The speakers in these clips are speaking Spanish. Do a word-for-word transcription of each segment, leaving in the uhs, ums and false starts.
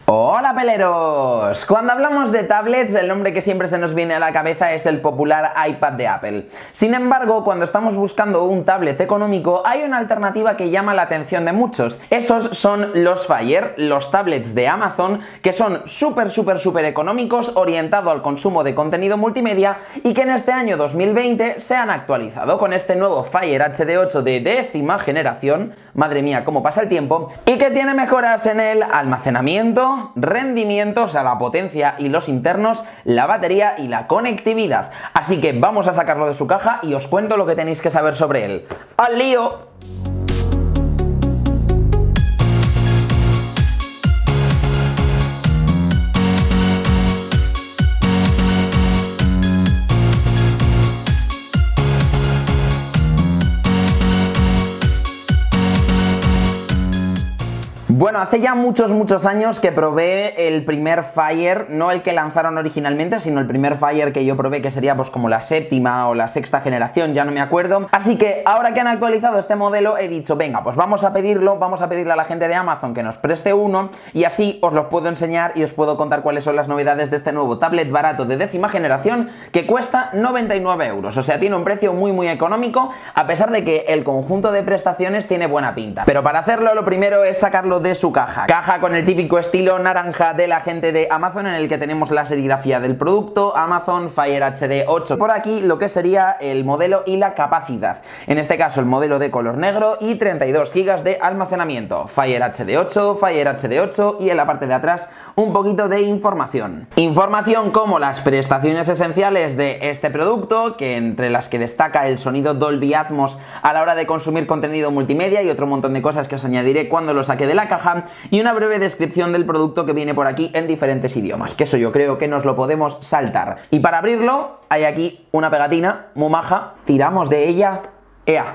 ¡Hola peleros! Cuando hablamos de tablets, el nombre que siempre se nos viene a la cabeza es el popular iPad de Apple. Sin embargo, cuando estamos buscando un tablet económico, hay una alternativa que llama la atención de muchos. Esos son los Fire, los tablets de Amazon, que son súper, súper, súper económicos, orientados al consumo de contenido multimedia y que en este año dos mil veinte se han actualizado con este nuevo Fire H D ocho de décima generación, madre mía, cómo pasa el tiempo, y que tiene mejoras en el almacenamiento, rendimiento, o sea, la potencia y los internos, la batería y la conectividad. Así que vamos a sacarlo de su caja y os cuento lo que tenéis que saber sobre él. ¡Al lío! Bueno, hace ya muchos, muchos años que probé el primer Fire, no el que lanzaron originalmente, sino el primer Fire que yo probé, que sería pues como la séptima o la sexta generación, ya no me acuerdo. Así que ahora que han actualizado este modelo, he dicho, venga, pues vamos a pedirlo, vamos a pedirle a la gente de Amazon que nos preste uno y así os lo puedo enseñar y os puedo contar cuáles son las novedades de este nuevo tablet barato de décima generación que cuesta noventa y nueve euros. O sea, tiene un precio muy, muy económico, a pesar de que el conjunto de prestaciones tiene buena pinta. Pero para hacerlo, lo primero es sacarlo de su caja. Caja con el típico estilo naranja de la gente de Amazon, en el que tenemos la serigrafía del producto, Amazon Fire H D ocho. Por aquí lo que sería el modelo y la capacidad. En este caso el modelo de color negro y treinta y dos gigas de almacenamiento. Fire H D ocho, Fire H D ocho y en la parte de atrás un poquito de información. Información como las prestaciones esenciales de este producto, que entre las que destaca el sonido Dolby Atmos a la hora de consumir contenido multimedia y otro montón de cosas que os añadiré cuando lo saque de la caja, y una breve descripción del producto que viene por aquí en diferentes idiomas, que eso yo creo que nos lo podemos saltar. Y para abrirlo hay aquí una pegatina muy maja, tiramos de ella, ¡ea!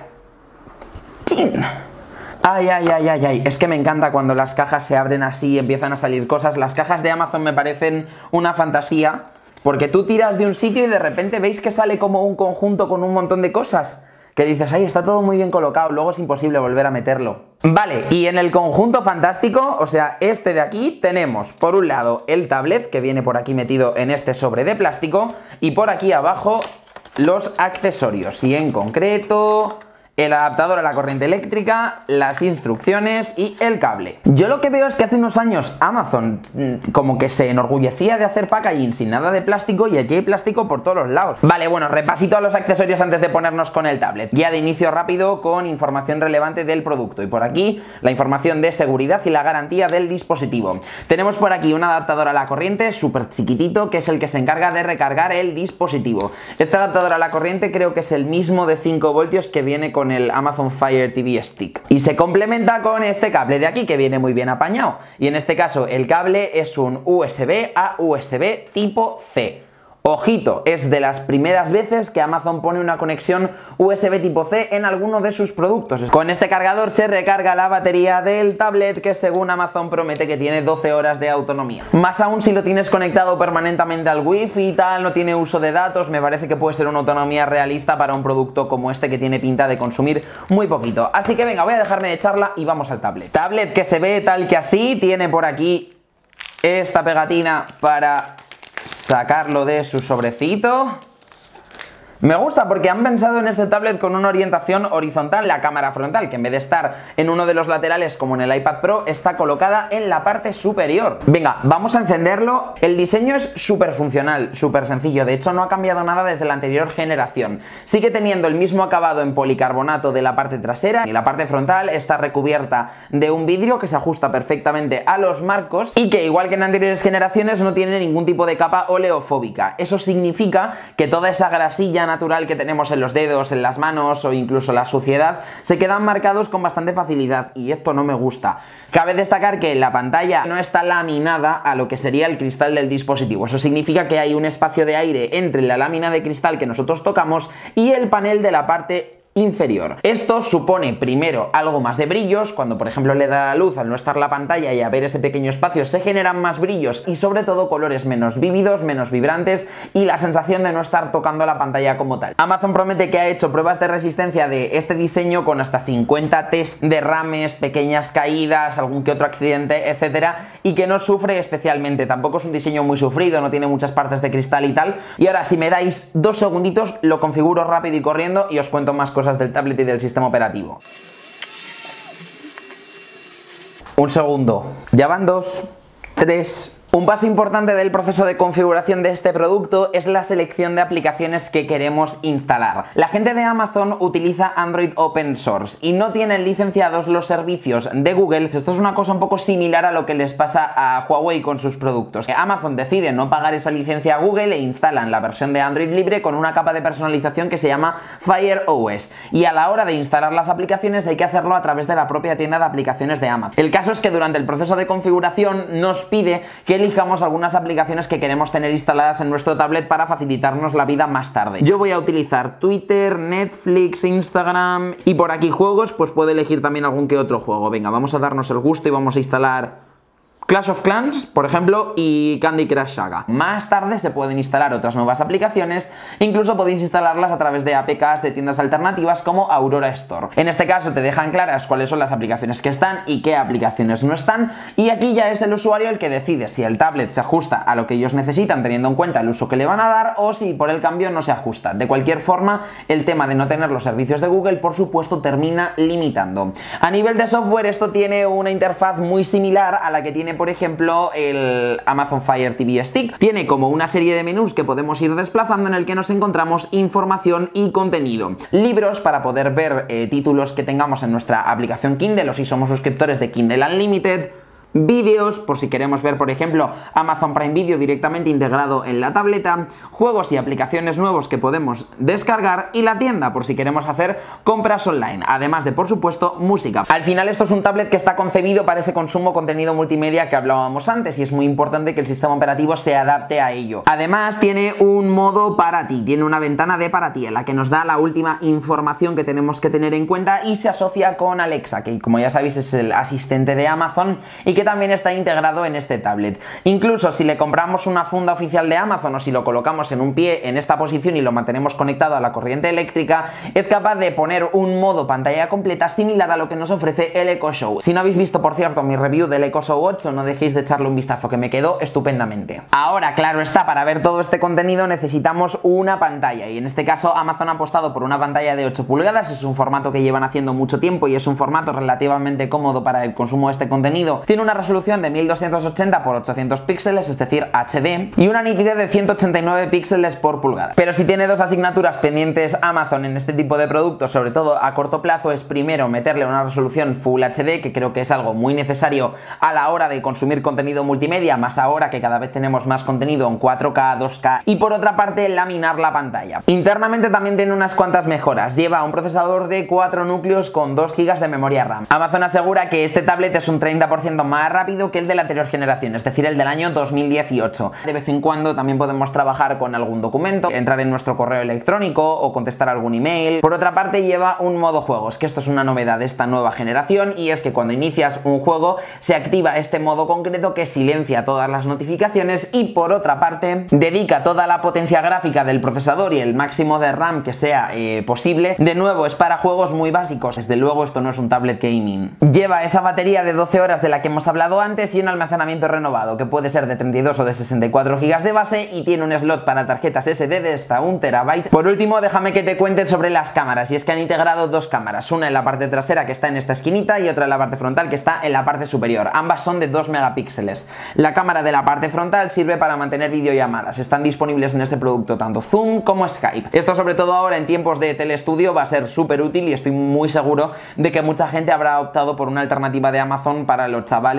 ¡Chin! Ay, ay, ay, ay, ay, es que me encanta cuando las cajas se abren así y empiezan a salir cosas. Las cajas de Amazon me parecen una fantasía, porque tú tiras de un sitio y de repente veis que sale como un conjunto con un montón de cosas que dices, ay, está todo muy bien colocado, luego es imposible volver a meterlo. Vale, y en el conjunto fantástico, o sea, este de aquí, tenemos por un lado el tablet, que viene por aquí metido en este sobre de plástico, y por aquí abajo los accesorios, y en concreto el adaptador a la corriente eléctrica, las instrucciones y el cable. Yo lo que veo es que hace unos años Amazon como que se enorgullecía de hacer packaging sin nada de plástico, y aquí hay plástico por todos los lados. Vale, bueno, repasito a los accesorios antes de ponernos con el tablet. Guía de inicio rápido con información relevante del producto, y por aquí la información de seguridad y la garantía del dispositivo. Tenemos por aquí un adaptador a la corriente súper chiquitito, que es el que se encarga de recargar el dispositivo. Este adaptador a la corriente creo que es el mismo de cinco voltios que viene con con el Amazon Fire T V Stick, y se complementa con este cable de aquí que viene muy bien apañado, y en este caso el cable es un U S B a U S B tipo C. Ojito, es de las primeras veces que Amazon pone una conexión U S B tipo C en alguno de sus productos. Con este cargador se recarga la batería del tablet, que según Amazon promete que tiene doce horas de autonomía. Más aún si lo tienes conectado permanentemente al wifi y tal, no tiene uso de datos, me parece que puede ser una autonomía realista para un producto como este, que tiene pinta de consumir muy poquito. Así que venga, voy a dejarme de charla y vamos al tablet. Tablet que se ve tal que así, tiene por aquí esta pegatina para sacarlo de su sobrecito. Me gusta porque han pensado en este tablet con una orientación horizontal, la cámara frontal, que en vez de estar en uno de los laterales como en el iPad Pro, está colocada en la parte superior. Venga, vamos a encenderlo. El diseño es súper funcional, súper sencillo, de hecho no ha cambiado nada desde la anterior generación. Sigue teniendo el mismo acabado en policarbonato de la parte trasera, y la parte frontal está recubierta de un vidrio que se ajusta perfectamente a los marcos y que, igual que en anteriores generaciones, no tiene ningún tipo de capa oleofóbica. Eso significa que toda esa grasilla natural que tenemos en los dedos, en las manos o incluso la suciedad, se quedan marcados con bastante facilidad, y esto no me gusta. Cabe destacar que la pantalla no está laminada a lo que sería el cristal del dispositivo. Eso significa que hay un espacio de aire entre la lámina de cristal que nosotros tocamos y el panel de la parte inferior. Esto supone primero algo más de brillos, cuando por ejemplo le da la luz al no estar la pantalla y a ver ese pequeño espacio se generan más brillos y sobre todo colores menos vívidos, menos vibrantes y la sensación de no estar tocando la pantalla como tal. Amazon promete que ha hecho pruebas de resistencia de este diseño con hasta cincuenta test de rames, pequeñas caídas, algún que otro accidente, etcétera, y que no sufre especialmente. Tampoco es un diseño muy sufrido, no tiene muchas partes de cristal y tal. Y ahora, si me dais dos segunditos, lo configuro rápido y corriendo y os cuento más cosas del tablet y del sistema operativo. Un segundo. Ya van dos, tres. Un paso importante del proceso de configuración de este producto es la selección de aplicaciones que queremos instalar. La gente de Amazon utiliza Android Open Source y no tienen licenciados los servicios de Google. Esto es una cosa un poco similar a lo que les pasa a Huawei con sus productos. Amazon decide no pagar esa licencia a Google e instalan la versión de Android libre con una capa de personalización que se llama Fire O S. Y a la hora de instalar las aplicaciones hay que hacerlo a través de la propia tienda de aplicaciones de Amazon. El caso es que durante el proceso de configuración nos pide que elijamos algunas aplicaciones que queremos tener instaladas en nuestro tablet para facilitarnos la vida más tarde. Yo voy a utilizar Twitter, Netflix, Instagram y por aquí juegos, pues puedo elegir también algún que otro juego. Venga, vamos a darnos el gusto y vamos a instalar Clash of Clans, por ejemplo, y Candy Crush Saga. Más tarde se pueden instalar otras nuevas aplicaciones, incluso podéis instalarlas a través de A P Ks de tiendas alternativas como Aurora Store. En este caso te dejan claras cuáles son las aplicaciones que están y qué aplicaciones no están, y aquí ya es el usuario el que decide si el tablet se ajusta a lo que ellos necesitan teniendo en cuenta el uso que le van a dar o si por el cambio no se ajusta. De cualquier forma, el tema de no tener los servicios de Google, por supuesto, termina limitando. A nivel de software, esto tiene una interfaz muy similar a la que tiene por ejemplo el Amazon Fire T V Stick. Tiene como una serie de menús que podemos ir desplazando en el que nos encontramos información y contenido. Libros para poder ver eh, títulos que tengamos en nuestra aplicación Kindle o si somos suscriptores de Kindle Unlimited. Vídeos, por si queremos ver por ejemplo Amazon Prime Video directamente integrado en la tableta, juegos y aplicaciones nuevos que podemos descargar y la tienda por si queremos hacer compras online, además de por supuesto música. Al final esto es un tablet que está concebido para ese consumo contenido multimedia que hablábamos antes y es muy importante que el sistema operativo se adapte a ello. Además tiene un modo para ti, tiene una ventana de para ti en la que nos da la última información que tenemos que tener en cuenta y se asocia con Alexa, que como ya sabéis es el asistente de Amazon y que también está integrado en este tablet. Incluso si le compramos una funda oficial de Amazon o si lo colocamos en un pie en esta posición y lo mantenemos conectado a la corriente eléctrica, es capaz de poner un modo pantalla completa similar a lo que nos ofrece el Echo Show. Si no habéis visto, por cierto, mi review del Echo Show ocho, no dejéis de echarle un vistazo, que me quedó estupendamente. Ahora, claro está, para ver todo este contenido necesitamos una pantalla y en este caso Amazon ha apostado por una pantalla de ocho pulgadas. Es un formato que llevan haciendo mucho tiempo y es un formato relativamente cómodo para el consumo de este contenido. Tiene una resolución de mil doscientos ochenta por ochocientos píxeles, es decir, H D, y una nitidez de ciento ochenta y nueve píxeles por pulgada. Pero si tiene dos asignaturas pendientes Amazon en este tipo de productos, sobre todo a corto plazo, es primero meterle una resolución Full H D, que creo que es algo muy necesario a la hora de consumir contenido multimedia, más ahora que cada vez tenemos más contenido en cuatro K, dos K, y por otra parte laminar la pantalla. Internamente también tiene unas cuantas mejoras. Lleva un procesador de cuatro núcleos con dos gigas de memoria RAM. Amazon asegura que este tablet es un treinta por ciento más rápido que el de la anterior generación, es decir, el del año dos mil dieciocho. De vez en cuando también podemos trabajar con algún documento, entrar en nuestro correo electrónico o contestar algún email. Por otra parte lleva un modo juegos, que esto es una novedad de esta nueva generación, y es que cuando inicias un juego se activa este modo concreto que silencia todas las notificaciones y por otra parte dedica toda la potencia gráfica del procesador y el máximo de RAM que sea eh, posible. De nuevo es para juegos muy básicos, desde luego esto no es un tablet gaming. Lleva esa batería de doce horas de la que hemos hablado antes y un almacenamiento renovado que puede ser de treinta y dos o de sesenta y cuatro gigas de base y tiene un slot para tarjetas S D de hasta un terabyte. Por último, déjame que te cuente sobre las cámaras, y es que han integrado dos cámaras, una en la parte trasera que está en esta esquinita y otra en la parte frontal que está en la parte superior. Ambas son de dos megapíxeles. La cámara de la parte frontal sirve para mantener videollamadas. Están disponibles en este producto tanto Zoom como Skype. Esto sobre todo ahora en tiempos de telestudio va a ser súper útil y estoy muy seguro de que mucha gente habrá optado por una alternativa de Amazon para los chavales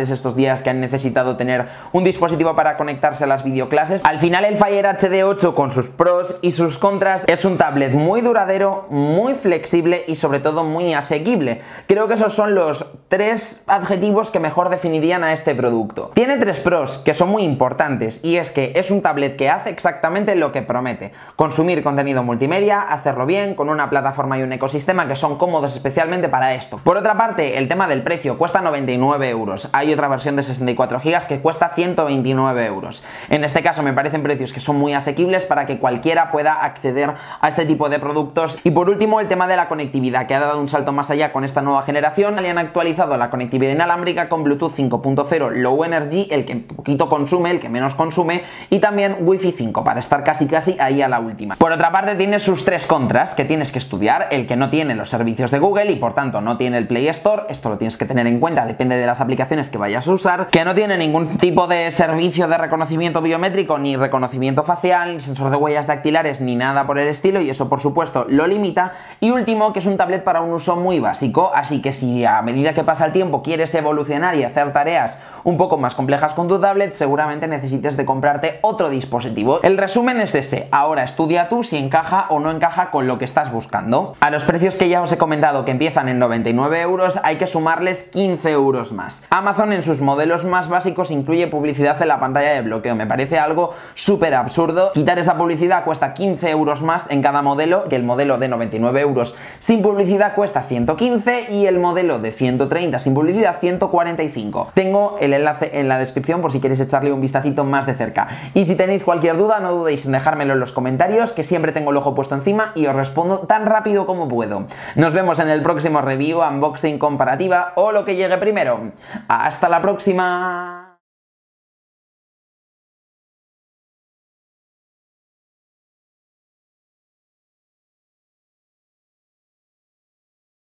chavales estos días que han necesitado tener un dispositivo para conectarse a las videoclases. Al final el Fire H D ocho, con sus pros y sus contras, es un tablet muy duradero, muy flexible y sobre todo muy asequible. Creo que esos son los tres adjetivos que mejor definirían a este producto. Tiene tres pros que son muy importantes, y es que es un tablet que hace exactamente lo que promete: consumir contenido multimedia, hacerlo bien, con una plataforma y un ecosistema que son cómodos especialmente para esto. Por otra parte, el tema del precio: cuesta noventa y nueve euros. Hay otra versión de sesenta y cuatro gigas que cuesta ciento veintinueve euros. En este caso me parecen precios que son muy asequibles para que cualquiera pueda acceder a este tipo de productos. Y por último, el tema de la conectividad, que ha dado un salto más allá con esta nueva generación. Le han actualizado la conectividad inalámbrica con Bluetooth cinco punto cero Low Energy, el que poquito consume, el que menos consume, y también Wi-Fi cinco, para estar casi casi ahí a la última. Por otra parte, tiene sus tres contras que tienes que estudiar: el que no tiene los servicios de Google y por tanto no tiene el Play Store, esto lo tienes que tener en cuenta, depende de las aplicaciones que vayas a usar; que no tiene ningún tipo de servicio de reconocimiento biométrico, ni reconocimiento facial, ni sensor de huellas dactilares, ni nada por el estilo, y eso por supuesto lo limita; y último, que es un tablet para un uso muy básico, así que si a medida que pasa el tiempo quieres evolucionar y hacer tareas un poco más complejas con tu tablet, seguramente necesites de comprarte otro dispositivo. El resumen es ese: ahora estudia tú si encaja o no encaja con lo que estás buscando. A los precios que ya os he comentado, que empiezan en noventa y nueve euros, hay que sumarles quince euros más. Amazon en sus modelos más básicos incluye publicidad en la pantalla de bloqueo. Me parece algo súper absurdo. Quitar esa publicidad cuesta quince euros más en cada modelo, que el modelo de noventa y nueve euros sin publicidad cuesta ciento quince y el modelo de ciento treinta sin publicidad ciento cuarenta y cinco. Tengo el enlace en la descripción por si queréis echarle un vistacito más de cerca. Y si tenéis cualquier duda, no dudéis en dejármelo en los comentarios, que siempre tengo el ojo puesto encima y os respondo tan rápido como puedo. Nos vemos en el próximo review, unboxing, comparativa o lo que llegue primero. ¡Hasta la próxima!